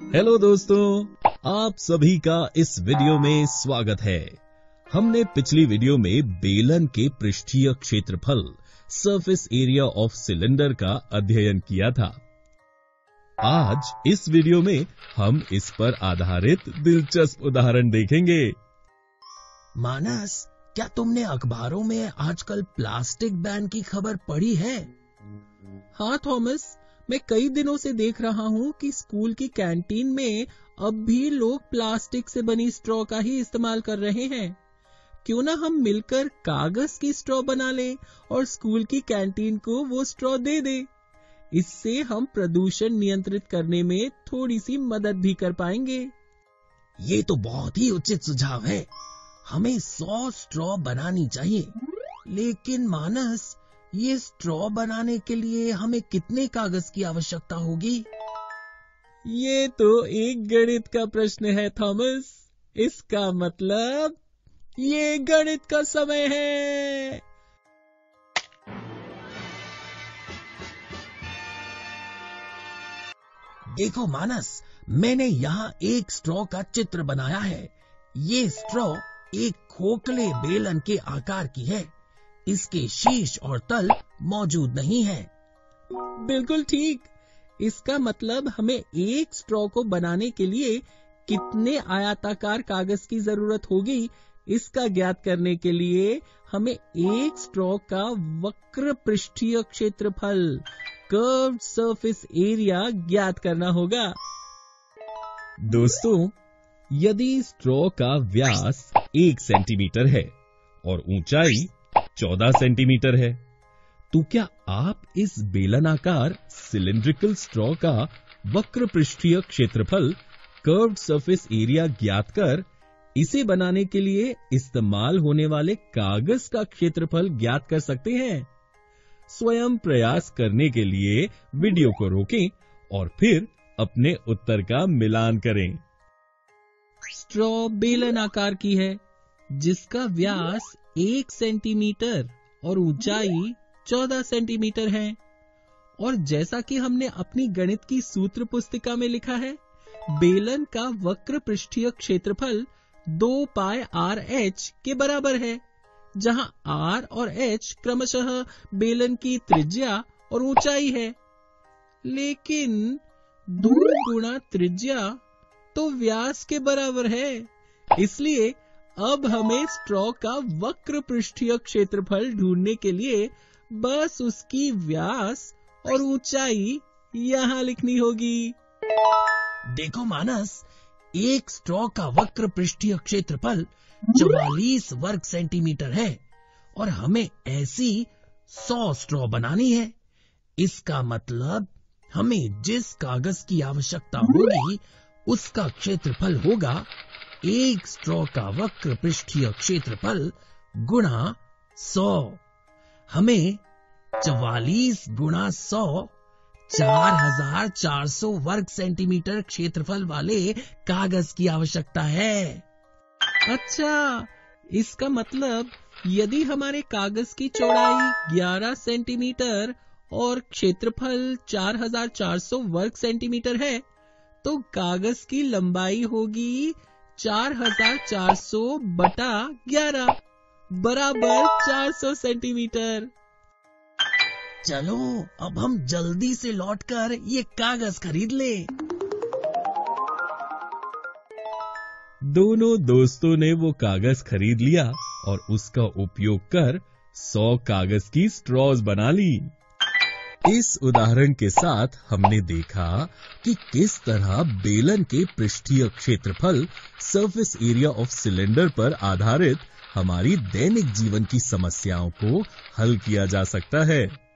Hello दोस्तों, आप सभी का इस वीडियो में स्वागत है। हमने पिछली वीडियो में बेलन के पृष्ठीय क्षेत्रफल सरफेस एरिया ऑफ सिलेंडर का अध्ययन किया था। आज इस वीडियो में हम इस पर आधारित दिलचस्प उदाहरण देखेंगे। मानस, क्या तुमने अखबारों में आजकल प्लास्टिक बैन की खबर पढ़ी है? हाँ थॉमस, मैं कई दिनों से देख रहा हूँ कि स्कूल की कैंटीन में अब भी लोग प्लास्टिक से बनी स्ट्रॉ का ही इस्तेमाल कर रहे हैं। क्यों ना हम मिलकर कागज की स्ट्रॉ बना लें और स्कूल की कैंटीन को वो स्ट्रॉ दे दें। इससे हम प्रदूषण नियंत्रित करने में थोड़ी सी मदद भी कर पाएंगे। ये तो बहुत ही उचित सुझाव है। हमें 100 स्ट्रॉ बनानी चाहिए। लेकिन मानस, ये स्ट्रॉ बनाने के लिए हमें कितने कागज की आवश्यकता होगी? ये तो एक गणित का प्रश्न है थॉमस। इसका मतलब ये गणित का समय है। देखो मानस, मैंने यहाँ एक स्ट्रॉ का चित्र बनाया है। ये स्ट्रॉ एक खोखले बेलन के आकार की है। इसके शीर्ष और तल मौजूद नहीं है। बिल्कुल ठीक। इसका मतलब हमें एक स्ट्रॉ को बनाने के लिए कितने आयताकार कागज की जरूरत होगी, इसका ज्ञात करने के लिए हमें एक स्ट्रॉ का वक्र पृष्ठीय क्षेत्रफल कर्व्ड सरफेस एरिया ज्ञात करना होगा। दोस्तों, यदि स्ट्रॉ का व्यास 1 सेंटीमीटर है और ऊंचाई 14 सेंटीमीटर है, तो क्या आप इस बेलनाकार सिलिंड्रिकल स्ट्रॉ का वक्र पृष्ठीय क्षेत्रफल कर्व्ड सरफेस एरिया ज्ञात कर इसे बनाने के लिए इस्तेमाल होने वाले कागज का क्षेत्रफल ज्ञात कर सकते हैं? स्वयं प्रयास करने के लिए वीडियो को रोकें और फिर अपने उत्तर का मिलान करें। स्ट्रॉ बेलन आकार की है, जिसका व्यास 1 सेंटीमीटर और ऊंचाई 14 सेंटीमीटर है। और जैसा कि हमने अपनी गणित की सूत्र पुस्तिका में लिखा है, बेलन का वक्र पृष्ठीय क्षेत्रफल 2 पाई RH के बराबर है, जहां R और H क्रमशः बेलन की त्रिज्या और ऊंचाई है। लेकिन 2 गुणा त्रिज्या तो व्यास के बराबर है। इसलिए अब हमें स्ट्रॉ का वक्र पृष्ठीय क्षेत्रफल ढूंढने के लिए बस उसकी व्यास और ऊंचाई यहां लिखनी होगी। देखो मानस, एक स्ट्रॉ का वक्र पृष्ठीय क्षेत्रफल 44 वर्ग सेंटीमीटर है और हमें ऐसी 100 स्ट्रॉ बनानी है। इसका मतलब हमें जिस कागज की आवश्यकता होगी उसका क्षेत्रफल होगा एक स्ट्रॉ का वक्र पृष्ठीय क्षेत्रफल गुणा 100। हमें 44 गुणा 100 4400 वर्ग सेंटीमीटर क्षेत्रफल वाले कागज की आवश्यकता है। अच्छा, इसका मतलब यदि हमारे कागज की चौड़ाई 11 सेंटीमीटर और क्षेत्रफल 4400 वर्ग सेंटीमीटर है, तो कागज की लंबाई होगी 4400 बटा 11 बराबर 400 सेंटीमीटर। चलो अब हम जल्दी से लौटकर ये कागज खरीद ले। दोनों दोस्तों ने वो कागज खरीद लिया और उसका उपयोग कर 100 कागज की स्ट्रॉज बना ली। इस उदाहरण के साथ हमने देखा कि किस तरह बेलन के पृष्ठीय क्षेत्रफल सरफेस एरिया ऑफ सिलेंडर पर आधारित हमारी दैनिक जीवन की समस्याओं को हल किया जा सकता है।